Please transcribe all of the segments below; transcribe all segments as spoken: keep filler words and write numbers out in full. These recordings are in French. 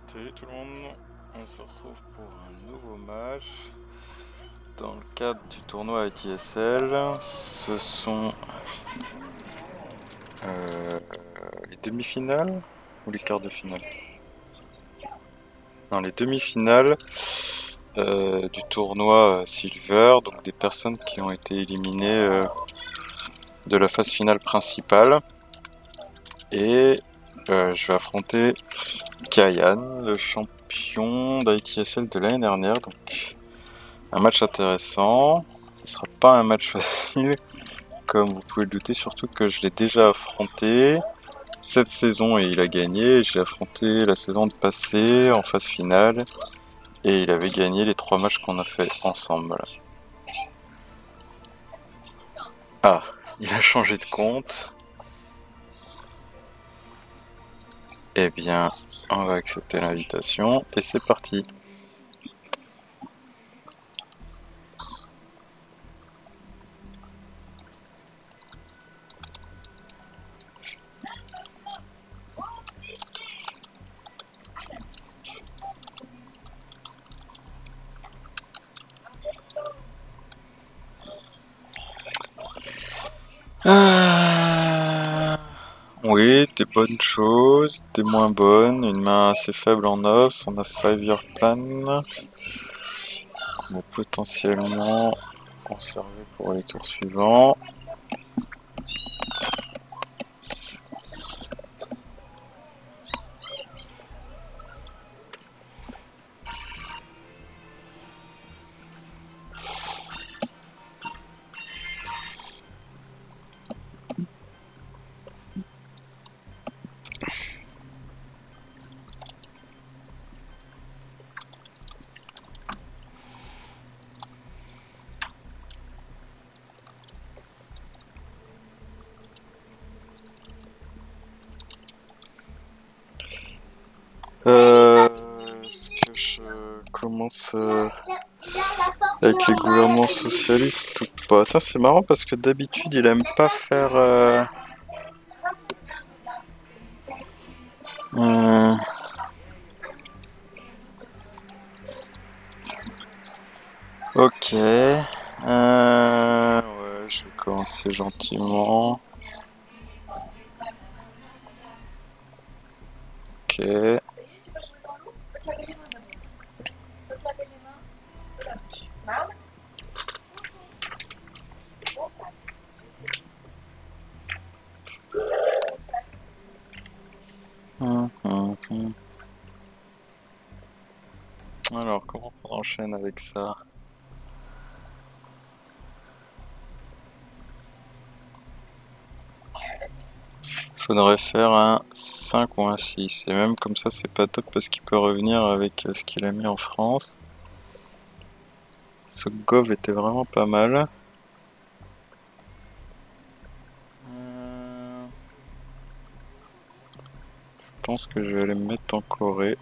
Salut tout le monde, on se retrouve pour un nouveau match dans le cadre du tournoi I T S L. Ce sont euh, les demi-finales ou les quarts de finale? Non, les demi-finales euh, du tournoi Silver, donc des personnes qui ont été éliminées euh, de la phase finale principale. Et euh, je vais affronter Kaiyan, le champion d'I T S L de l'année dernière. Donc un match intéressant. Ce sera pas un match facile, comme vous pouvez le douter, surtout que je l'ai déjà affronté cette saison et il a gagné. Je l'ai affronté la saison passée en phase finale et il avait gagné les trois matchs qu'on a fait ensemble. Ah, il a changé de compte. Eh bien, on va accepter l'invitation et c'est parti. Ah, oui, des bonnes choses, des moins bonnes, une main assez faible en off, on a five year plan qu'on va potentiellement conserver pour les tours suivants. Euh, Est-ce que je commence euh, avec les gouvernements socialistes ou pas? Attends, c'est marrant parce que d'habitude il aime pas faire... Euh, euh, ok. Euh, ouais, je vais commencer gentiment. Ok. Hum, hum, hum. Alors, comment on enchaîne avec ça? Faudrait faire un cinq ou un six. Et même comme ça, c'est pas top parce qu'il peut revenir avec ce qu'il a mis en France. Ce Gov était vraiment pas mal. Euh, Je pense que je vais aller me mettre en Corée.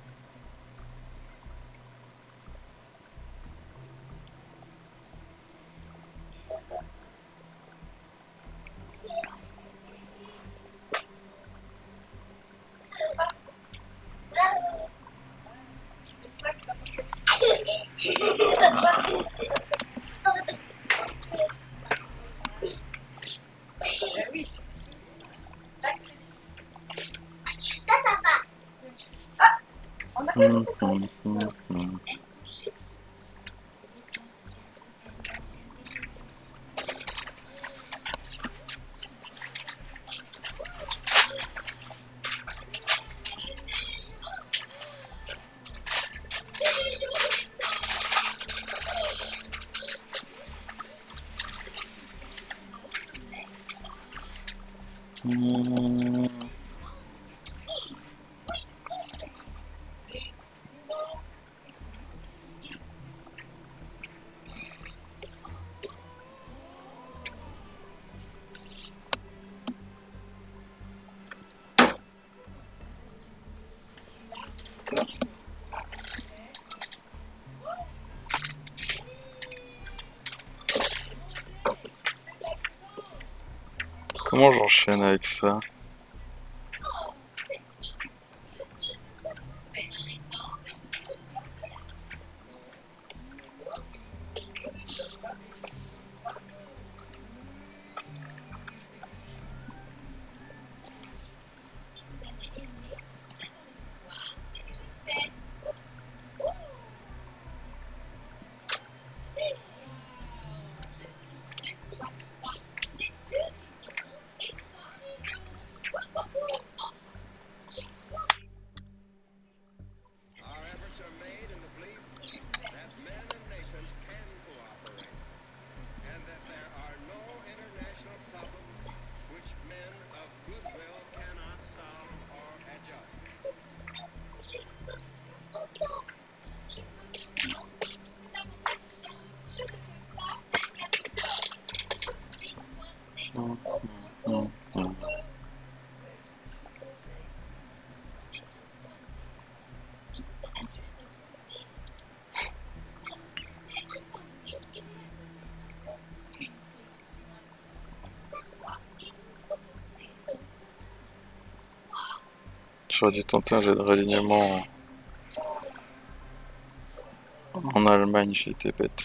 Hum, hum, hum, hum. Hum. Comment j'enchaîne avec ça? j'aurais dû tenter un jet de réalignement en Allemagne, j'ai été bête.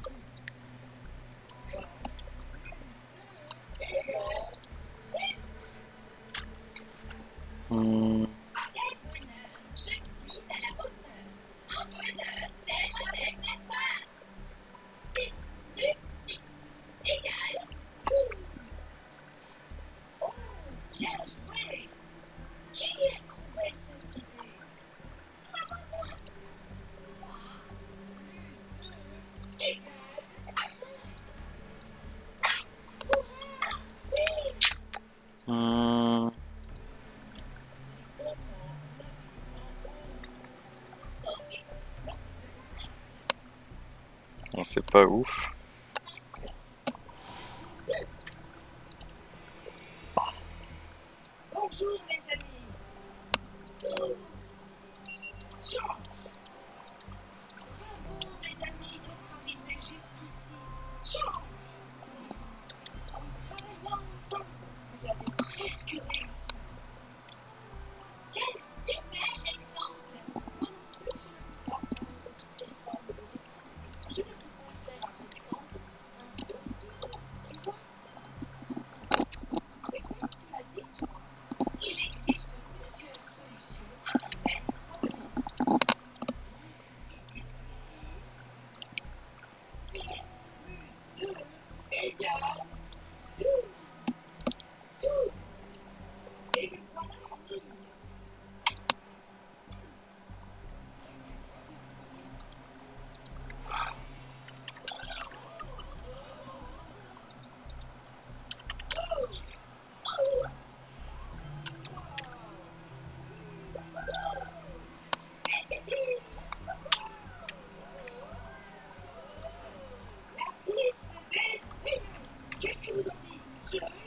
Hmm. Hmm. Bon, c'est pas ouf. Bonjour mes amis. Bravo les amis d'être arrivés jusqu'ici. En travaillant ensemble, vous avez presque réussi. Quel super exemple. Moi non plus, je ne peux pas faire de Je ne peux pas faire un exemple simple. Tu vois? Mais comme tu l'as dit, il existe plusieurs solutions à un même problème. Égale tout, tout. Et le voilà en ligne. La piste des millions. Qu'est-ce que vous en dites? Je la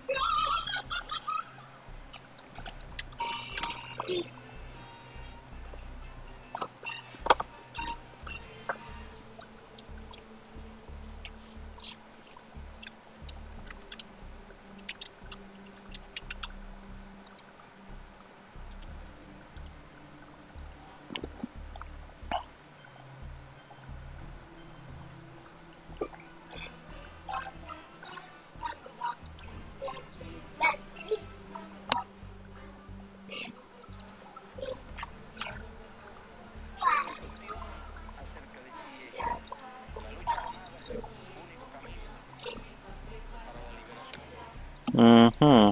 Mhm.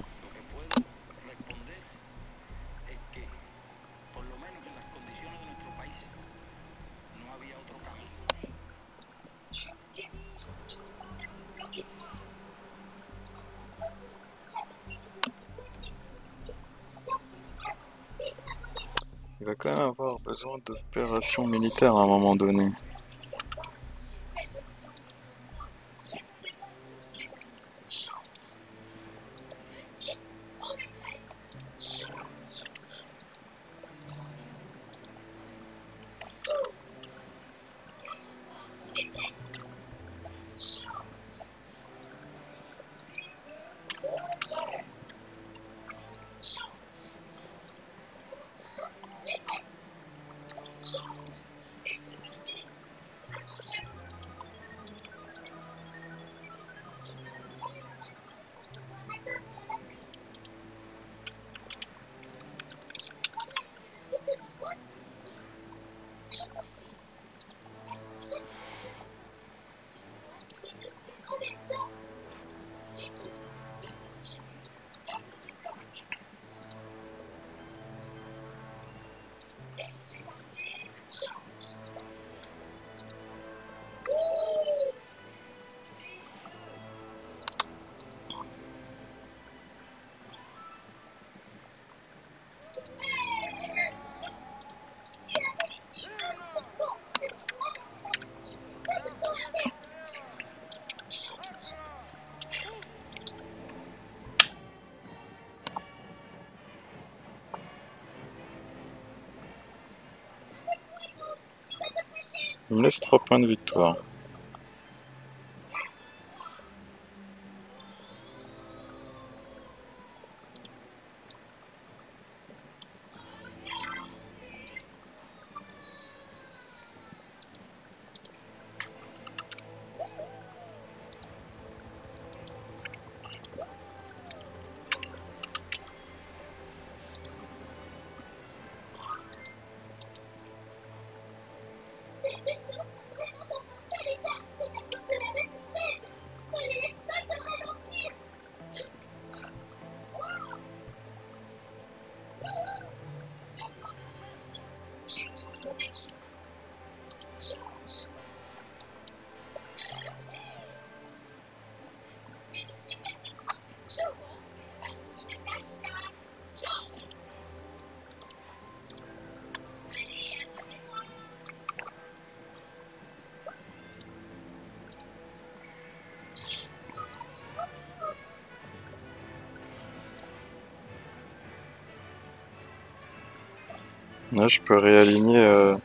Je me dirige tout droit vers le bloc étoile. Il va quand même avoir besoin d'opérations militaires à un moment donné. Il me laisse trois points de victoire. Là, je peux réaligner. Euh...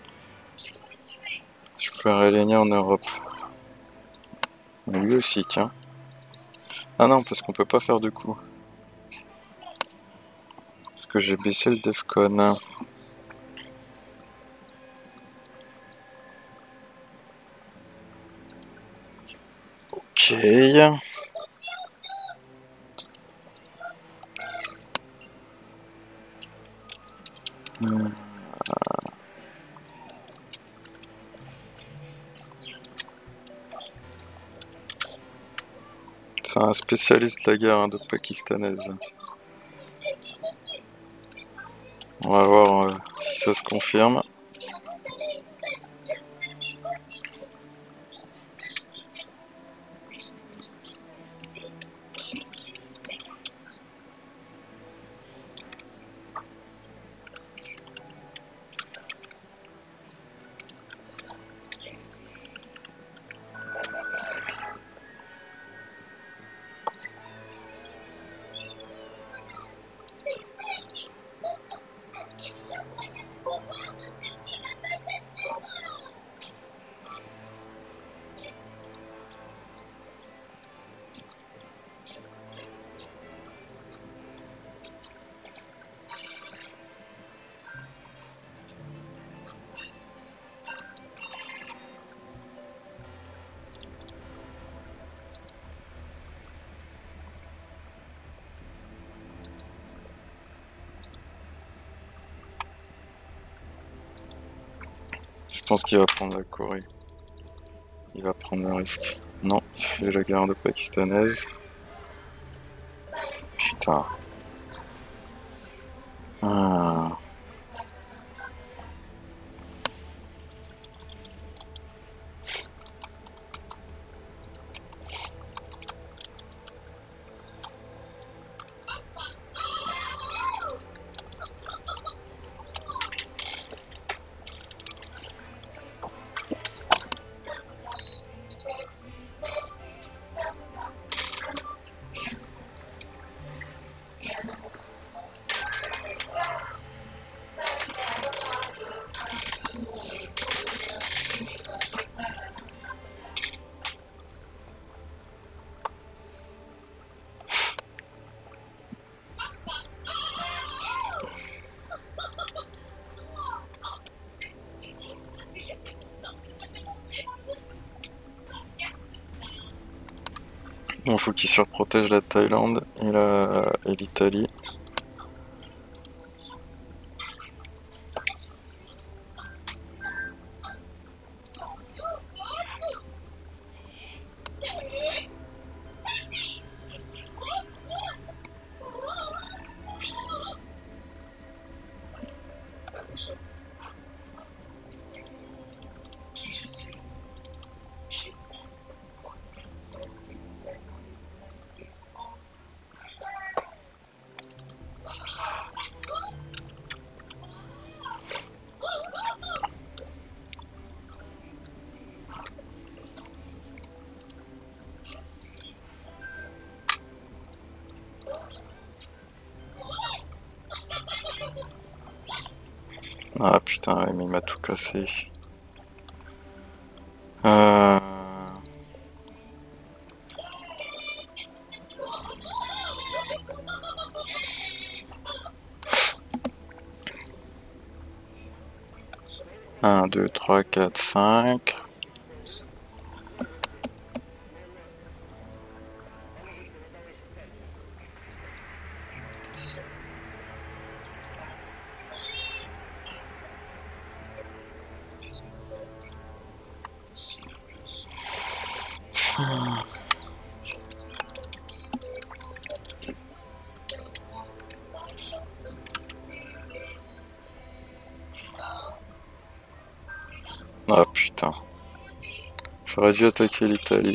Je peux réaligner en Europe. Mais lui aussi, tiens. Ah non, parce qu'on peut pas faire de coup. Parce que j'ai baissé le Defcon. Ok. Hmm. C'est un spécialiste de la guerre indo-pakistanaise. On va voir euh, si ça se confirme. Je pense qu'il va prendre la Corée. Il va prendre le risque. Non, il fait la guerre indo-pakistanaise. Putain. Ah. Bon, faut qu'il surprotège la Thaïlande et la et l'Italie. Ah putain, ouais, mais il m'a tout cassé. Euh... un, deux, trois, quatre, cinq. Ah putain. J'aurais dû attaquer l'Italie.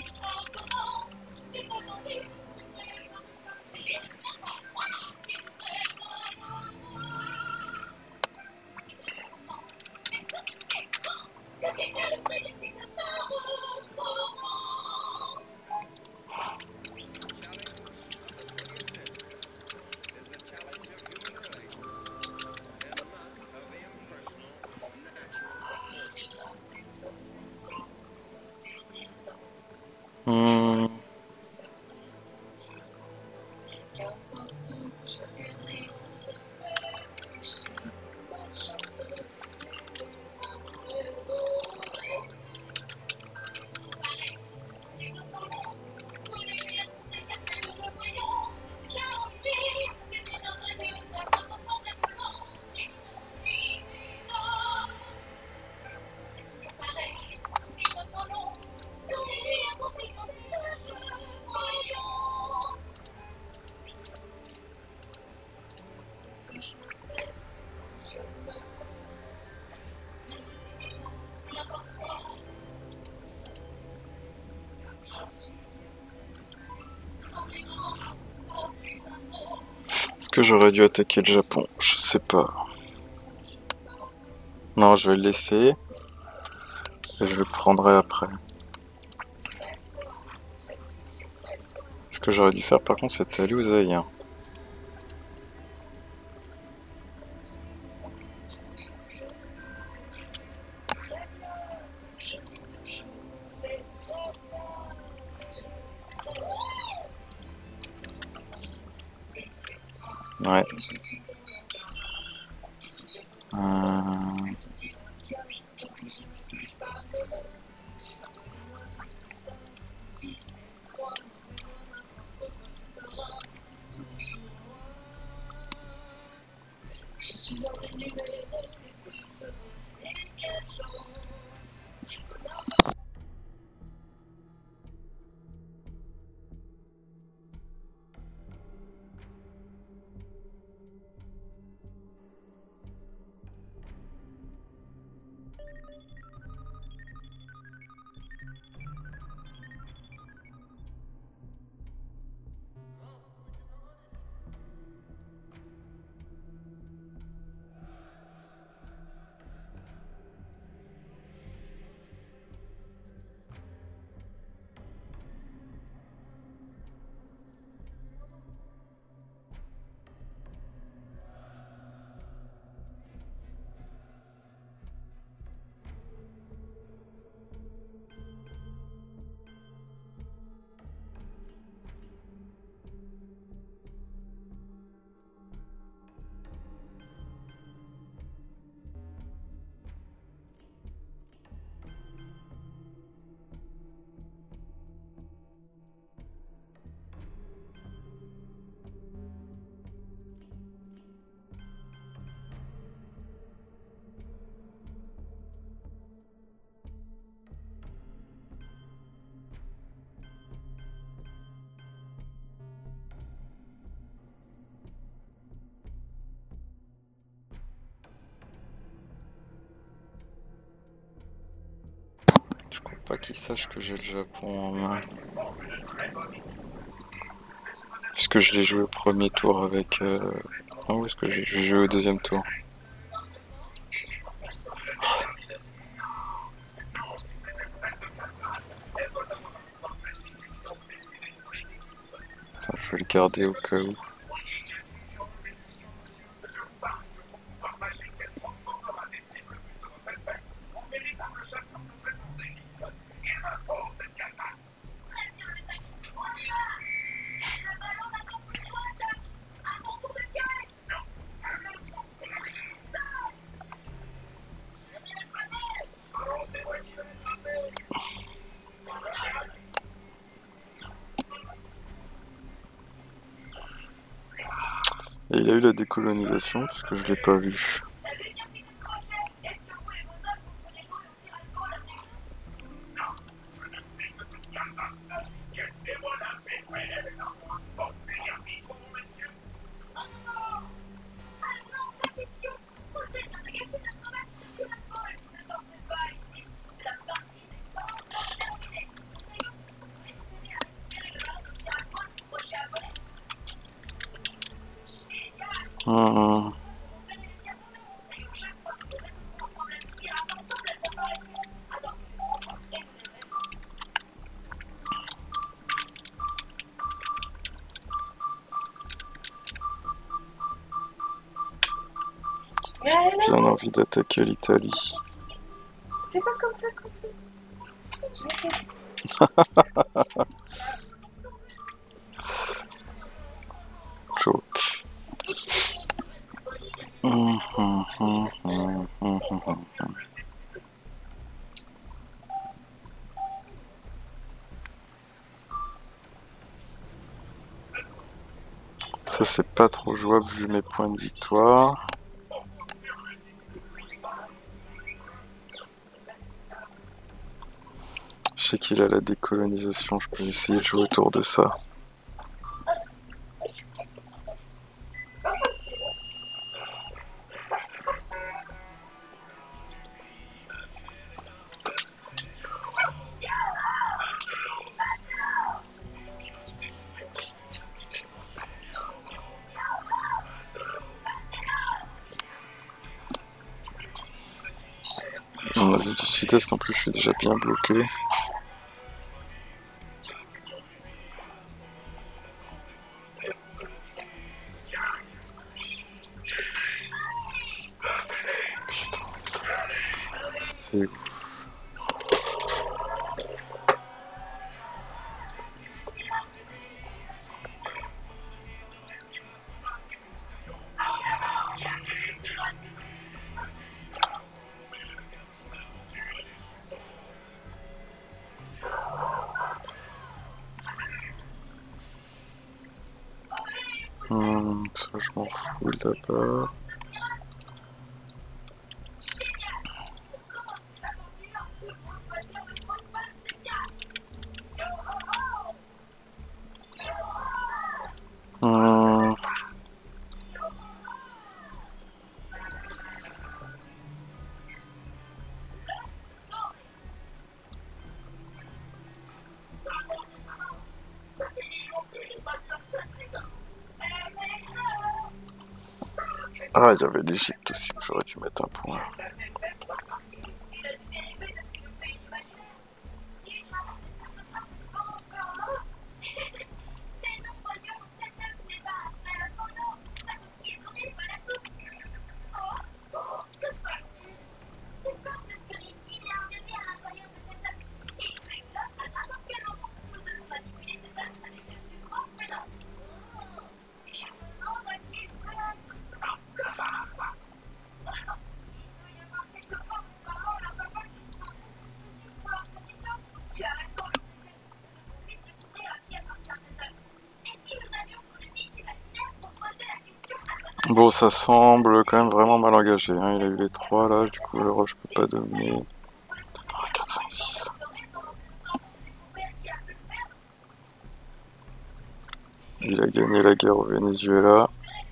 que j'aurais dû attaquer le Japon? Je sais pas. Non, je vais le laisser. Et je le prendrai après. Ce que j'aurais dû faire par contre, c'était aller aux Aïens. Ouais. Euh... Je crois pas qu'ils sachent que j'ai le Japon en main. Puisque je l'ai joué au premier tour avec... Euh... Ah, où est-ce que j'ai joué au deuxième tour? Attends, je vais le garder au cas où. Et il a eu la décolonisation parce que je l'ai pas vu. Hum. J'ai bien envie d'attaquer l'Italie. C'est pas comme ça qu'on fait. Joke. Hum, hum, hum, hum, hum, hum, hum. Ça c'est pas trop jouable vu mes points de victoire. Je sais qu'il a la décolonisation, je peux essayer de jouer autour de ça. En Asie du Sud-Est, en plus, je suis déjà bien bloqué. Putain. C'est ouf. Hum, ça, je m'en fous là-bas. Hum. Ah, il y avait l'Égypte aussi, j'aurais dû mettre un point. Bon, ça semble quand même vraiment mal engagé, hein. Il a eu les trois là, du coup l'Europe je peux pas dominer. Il a gagné la guerre au Venezuela.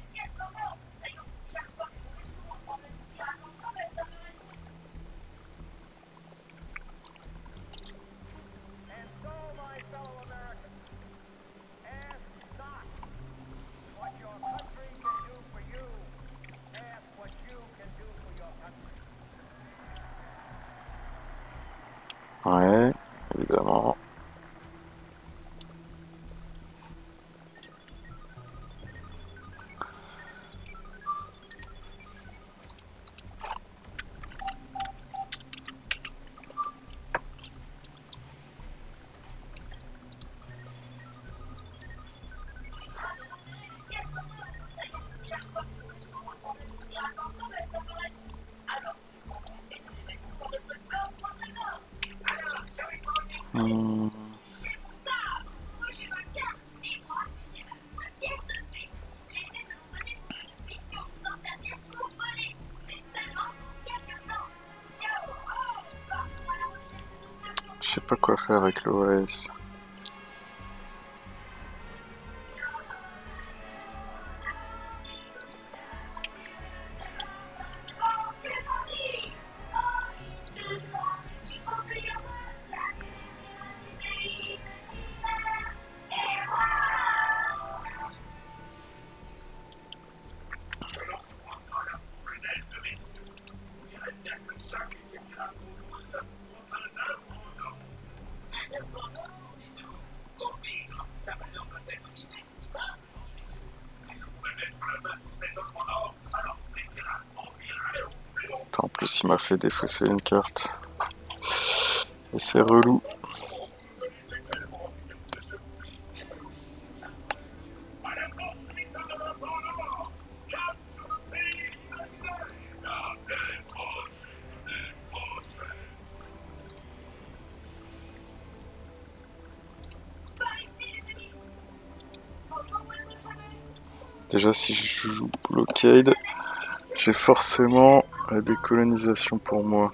Ouais, évidemment. Hmm. Je sais pas quoi faire avec l'O A S. En plus, il m'a fait défausser une carte. Et c'est relou. Déjà, si je joue blockade, j'ai forcément la décolonisation pour moi.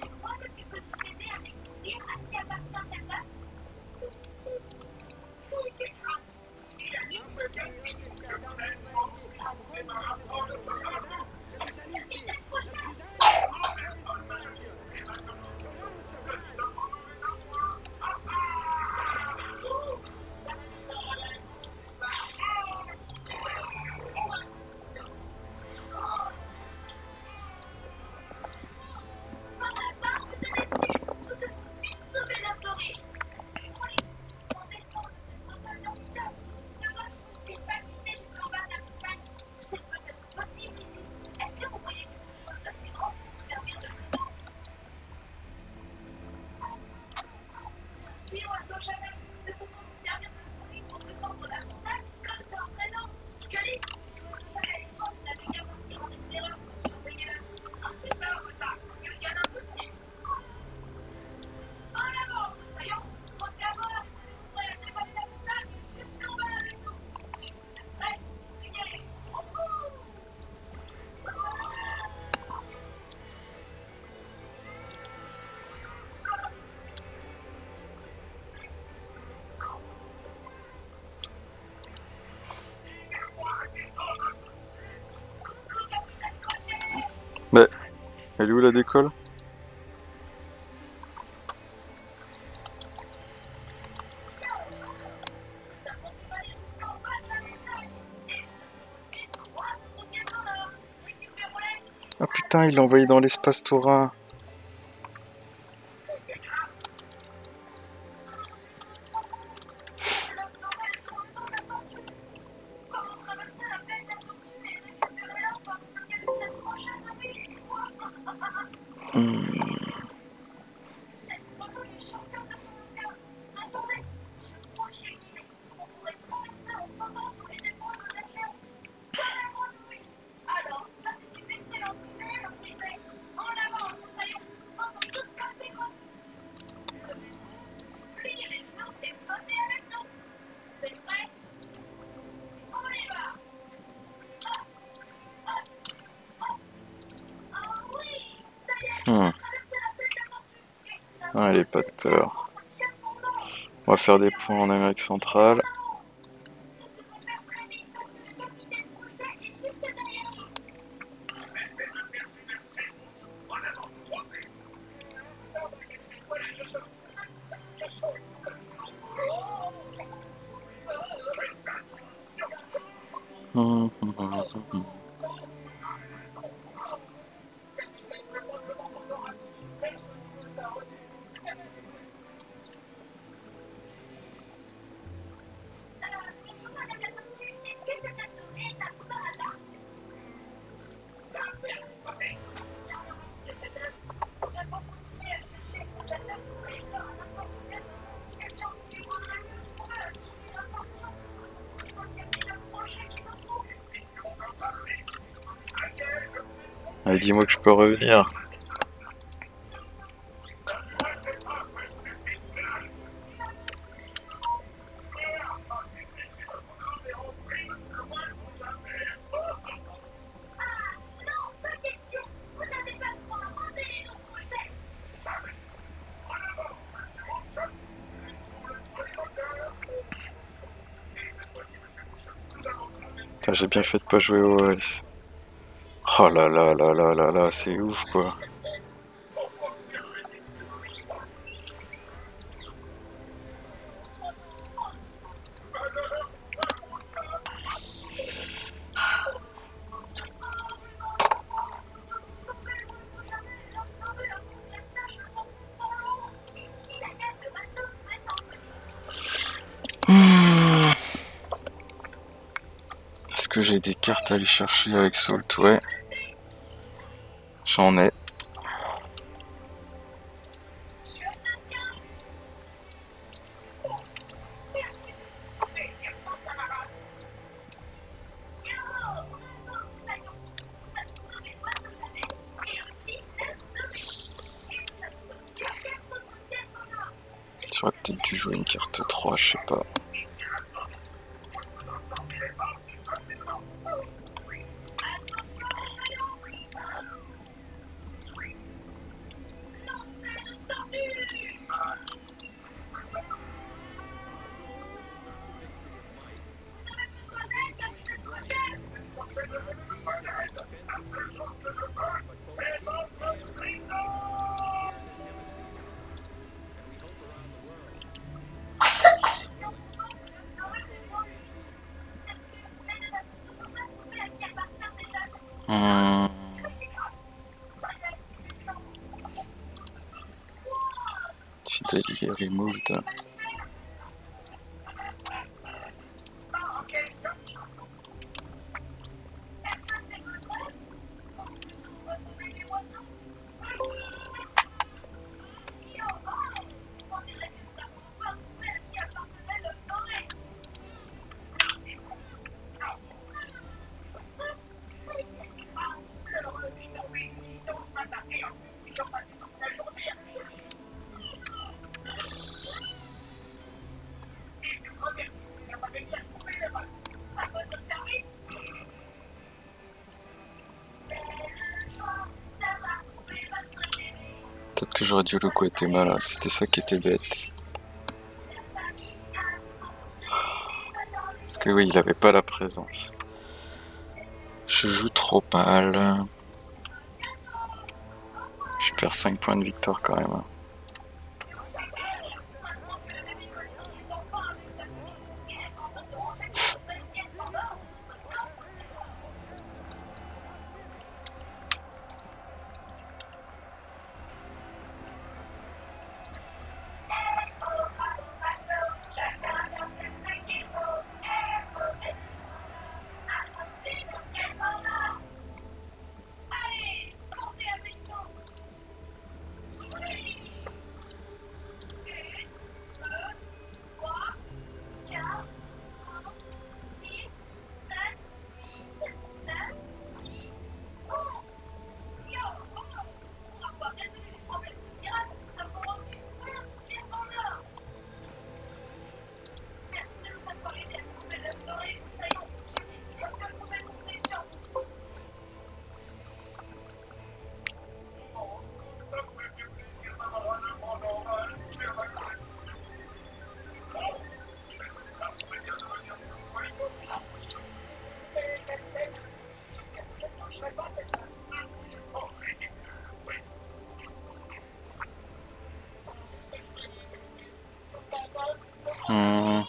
Elle est où la décolle? Ah putain, il l'a envoyé dans l'espace Torah. Hmm. Ah, elle est pas de peur. On va faire des points en Amérique centrale. Hmm, hmm, hmm, hmm. Allez, dis-moi que je peux revenir. Putain, j'ai bien fait de pas jouer au O S. Oh là là là là là là, c'est ouf quoi. Est-ce que j'ai des cartes à aller chercher avec Salt? Ouais. J'en ai. J'aurais peut-être dû jouer une carte trois, je sais pas. Hmm. Fidelity removed. Peut-être que j'aurais dû le Guatemala, c'était ça qui était bête. Parce que oui, il avait pas la présence. Je joue trop mal. perd cinq points de victoire quand même. Hmm.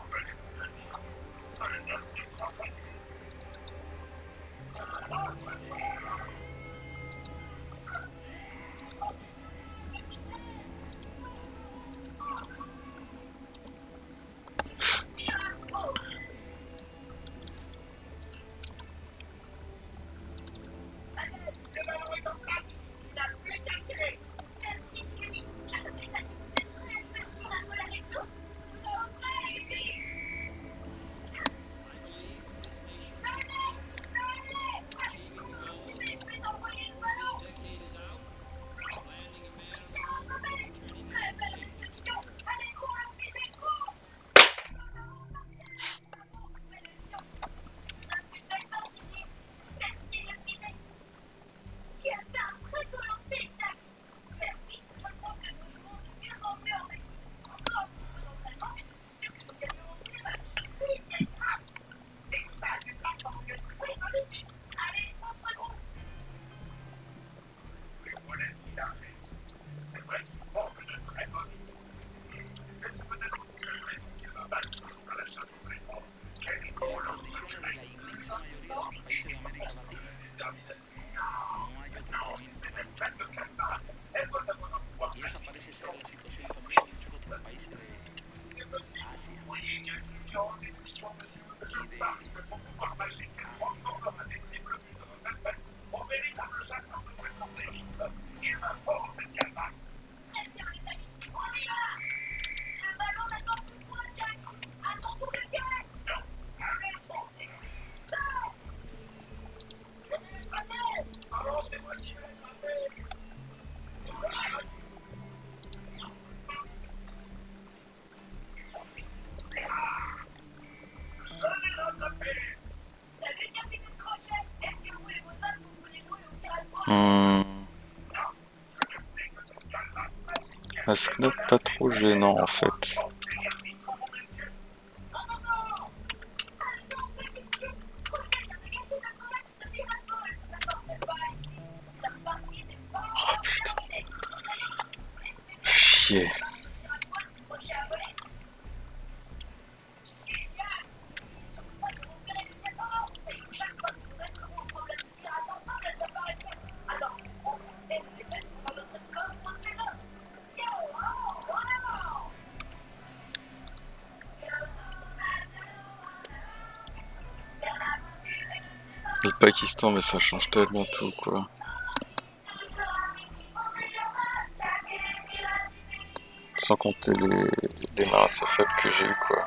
Hmm. Un snob pas trop gênant en fait. Oh putain. Chier. Le Pakistan, mais ça change tellement tout, quoi. Sans compter les, les mains assez faibles que j'ai eu, quoi.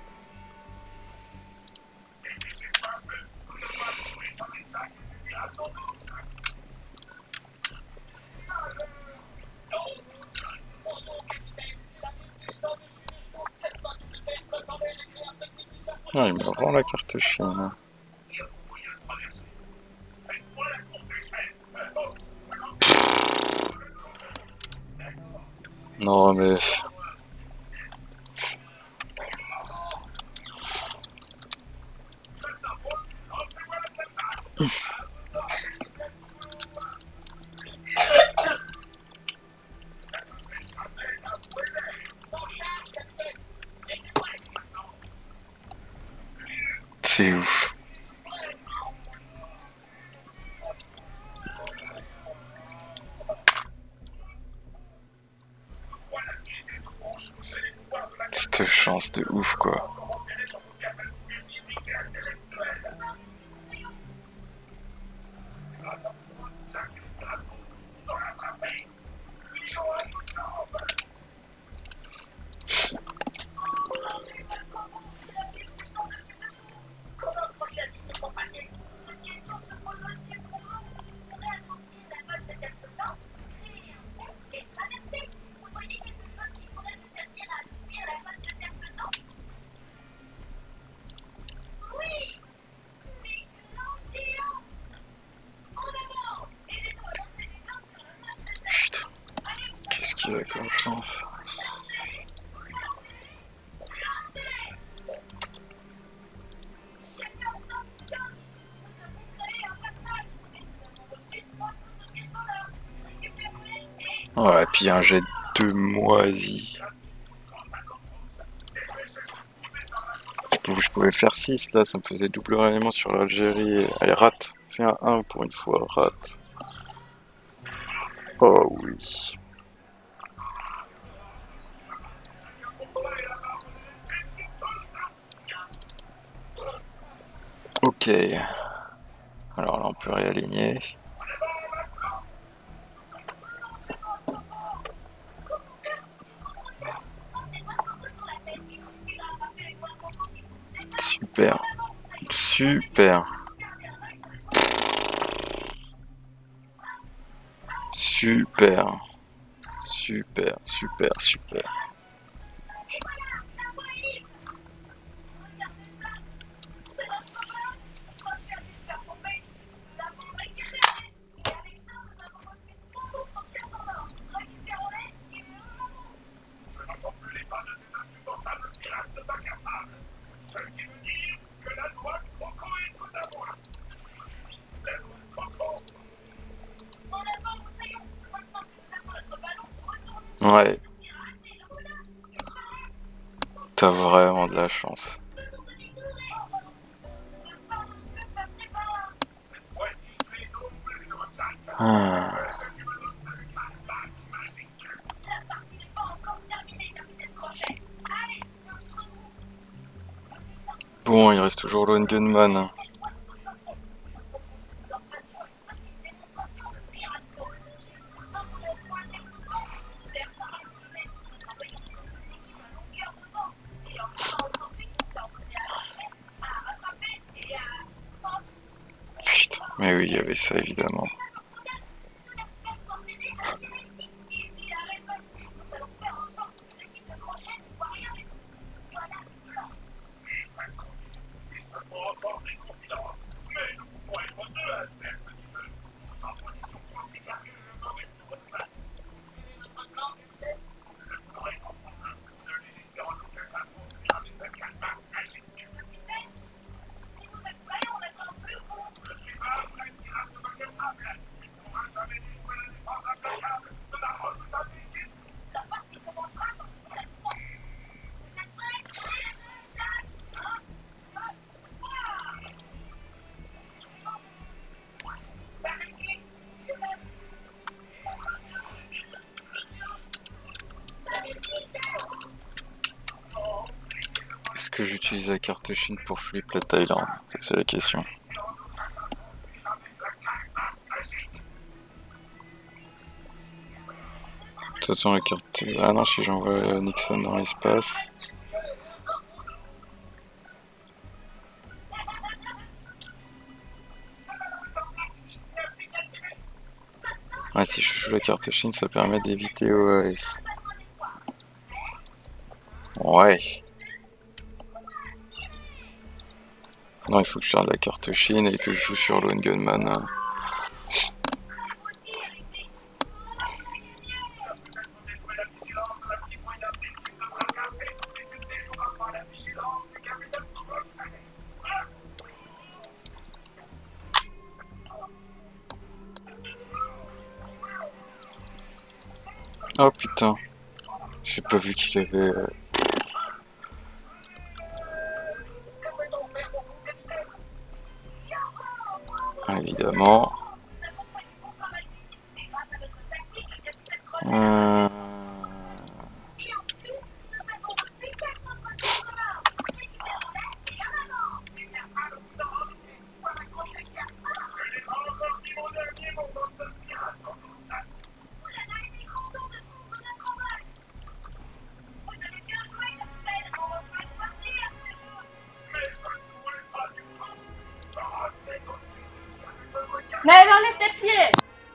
Ah, il me rend la carte Chine. Non, mais... C'est ouf. Cette chance de ouf, quoi. Qu'est-ce qu'il a comme chance? Ouais, puis un jet de moisi. Je pouvais faire six là, ça me faisait double réellement sur l'Algérie. Allez, rate. Fais un un pour une fois, rate. Oh oui. Ok. Alors là, on peut réaligner. Super. Super. Super. Super, super, super. Ouais. T'as vraiment de la chance. Ah. Bon, il reste toujours Lone Gunman. Putain, mais oui, il y avait ça évidemment. Est-ce que j'utilise la carte Chine pour flip la Thaïlande? C'est la question. De toute façon, la carte... Ah non, si j'envoie Nixon dans l'espace... Ouais, si je joue la carte Chine, ça permet d'éviter O A S. Ouais. Non, il faut que je garde la carte Chine et que je joue sur Lone Gunman. Oh putain. J'ai pas vu qu'il avait... Euh... évidemment. Euh... Naël, enlève tes pieds.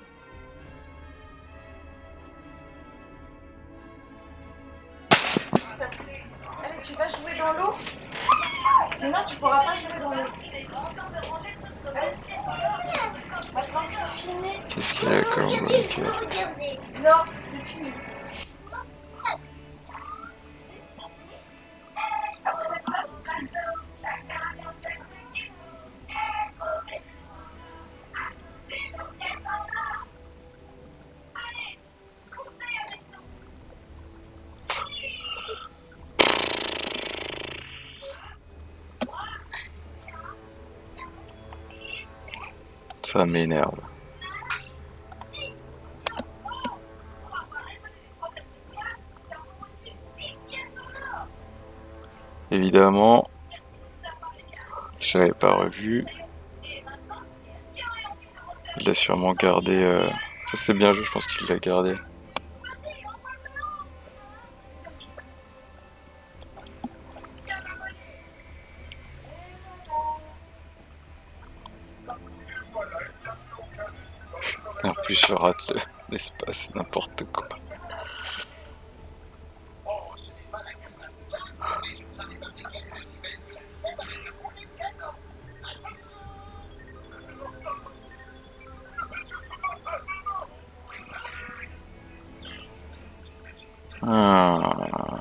Allez, tu vas jouer dans l'eau. Sinon, tu pourras pas jouer dans l'eau. Maintenant que c'est fini. Qu'est-ce qu'il a comme blanquette? Non, c'est fini. Ça m'énerve. Évidemment, je l'avais pas revu. Il l'a sûrement gardé. Euh... Ça c'est bien joué, je pense qu'il l'a gardé. En plus je rate l'espace, le, n'importe quoi. Ah.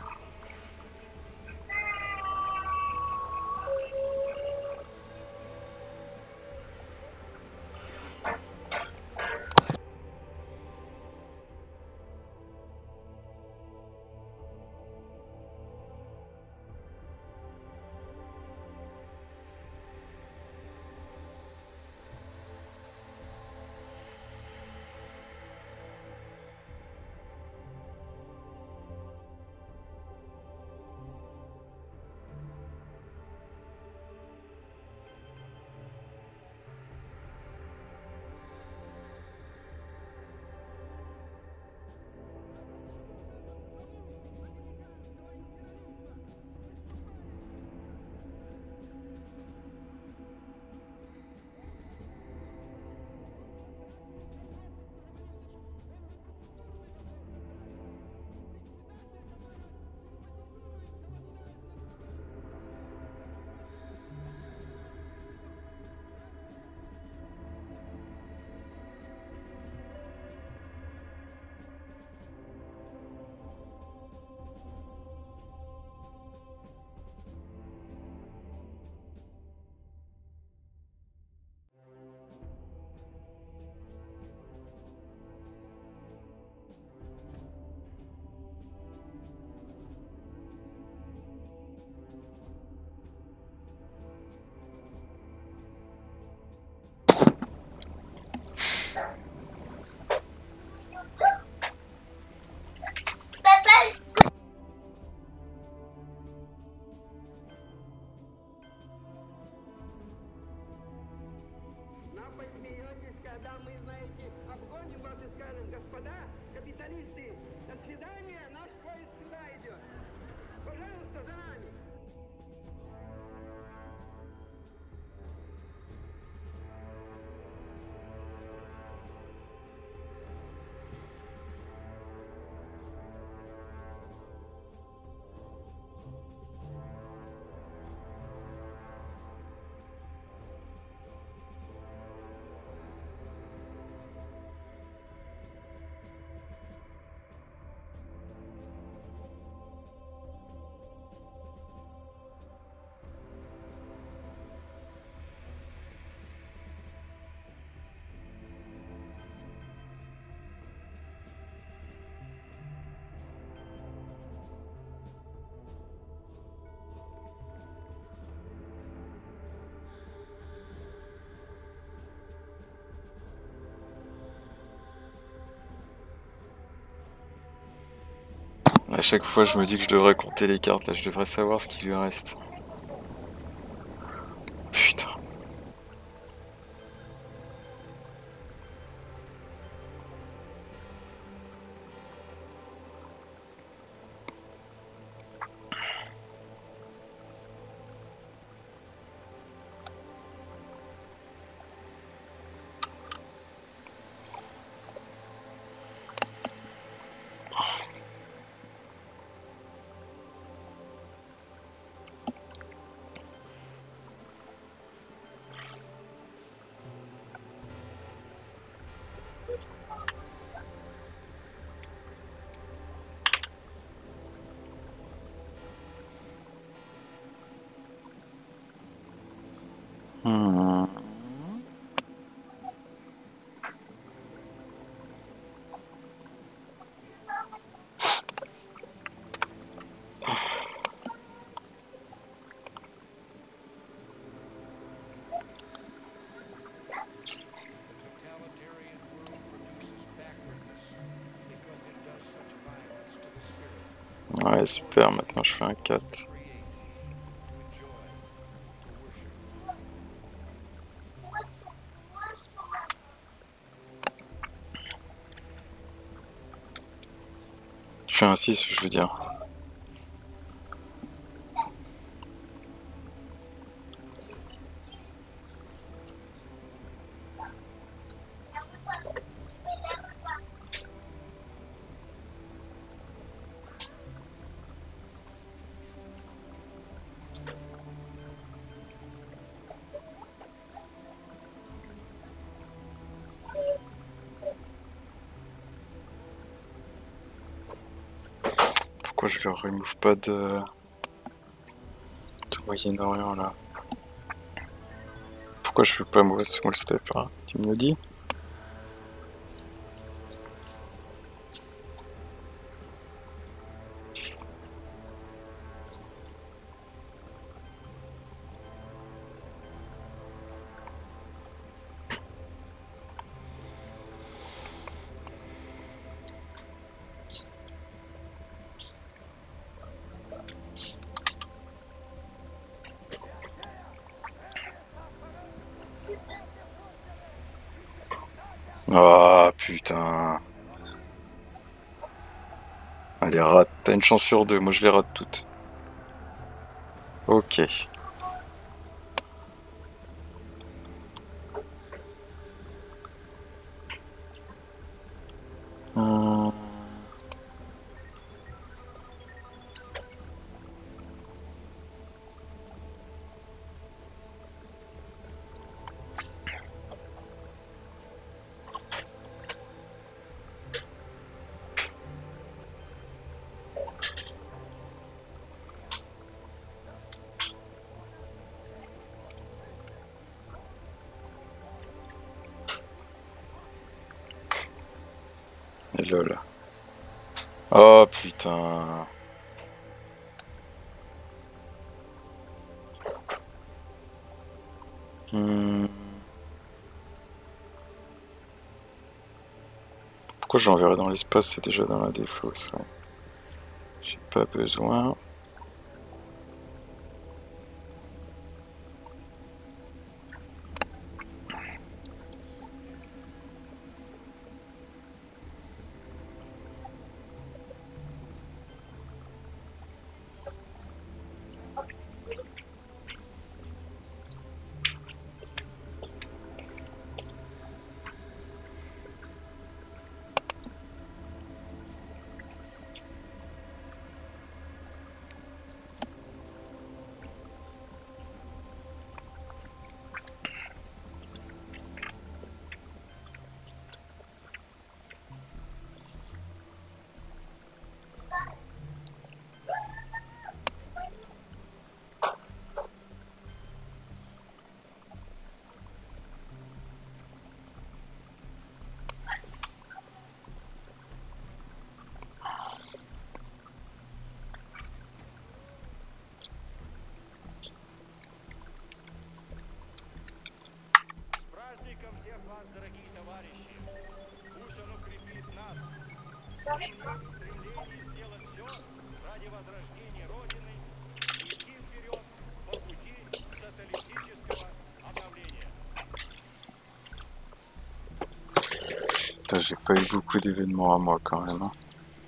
Когда мы, знаете, обгоним вас и скажем: господа капиталисты, до свидания, наш поезд сюда идет. Пожалуйста, за нами. À chaque fois, je me dis que je devrais compter les cartes. Là, je devrais savoir ce qui lui reste. Putain. Hmm. Totalitarian world produces backwardness because it does such violence to the spirit. Ouais, super. Maintenant, je fais un quatre. To create, to enjoy, to worship. Je fais un six, je veux dire. Pourquoi je le remove pas de... de Moyen-Orient là? Pourquoi je fais pas mauvais small step hein? Tu me le dis? Ah putain. Allez, rate. T'as une chance sur deux. Moi, je les rate toutes. Ok. Hum. Et lol. Oh putain. Hmm. Pourquoi j'enverrai dans l'espace? C'est déjà dans la défausse. Ouais. J'ai pas besoin. Праздником всех вас, дорогие товарищи! Пусть он укрепит нас, и в нем стремление сделать все, возрождения Родины и идти вперед по пути социалистического обновления. Putain, j'ai pas eu beaucoup d'événements à moi quand même. Hein.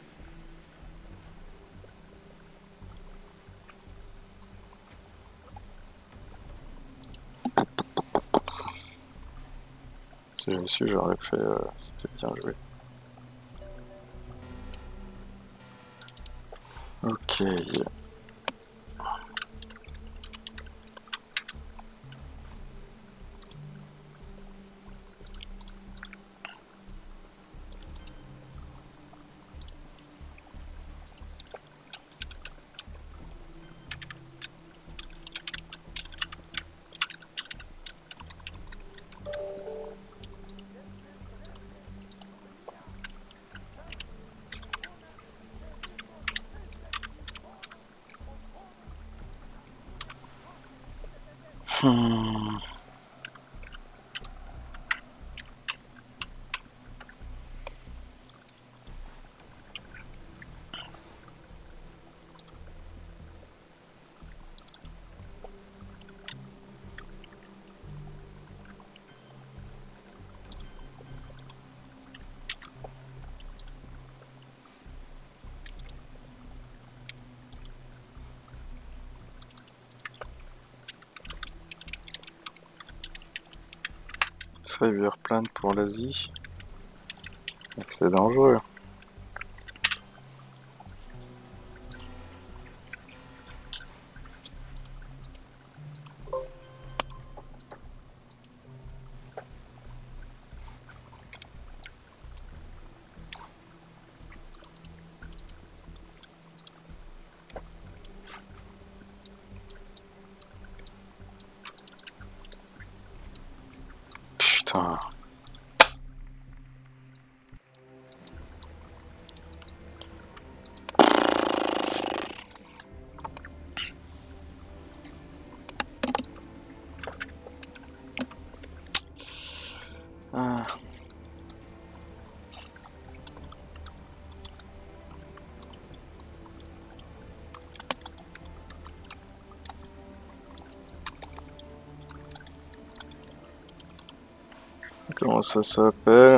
Si j'avais su, j'aurais fait. Euh, C'était bien joué. Ok. Hmm. Rivière plane pour l'Asie. C'est dangereux. Putain. Ah. Comment ça s'appelle?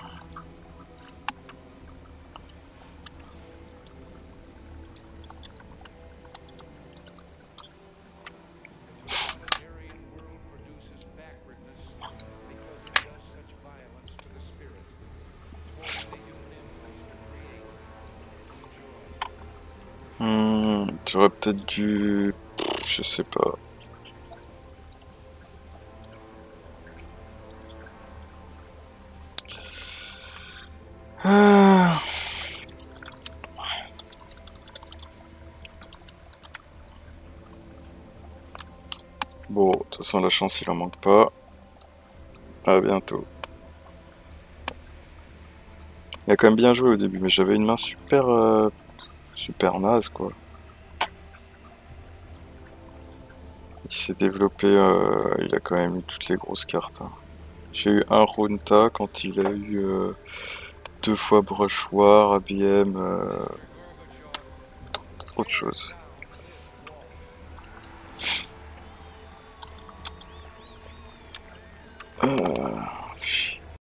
Totalitarian world produces backwardness because it does such violence to the spirit. It's what the human impulse to create and to enjoy. Hmm, tu aurais peut-être dû... Je sais pas. Ah. Bon, de toute façon la chance il en manque pas. À bientôt. Il a quand même bien joué au début, mais j'avais une main super... Euh, super naze quoi. Il s'est développé, euh, il a quand même eu toutes les grosses cartes. Hein. J'ai eu un Ronta quand il a eu euh, deux fois Brush War, A B M, euh, autre chose.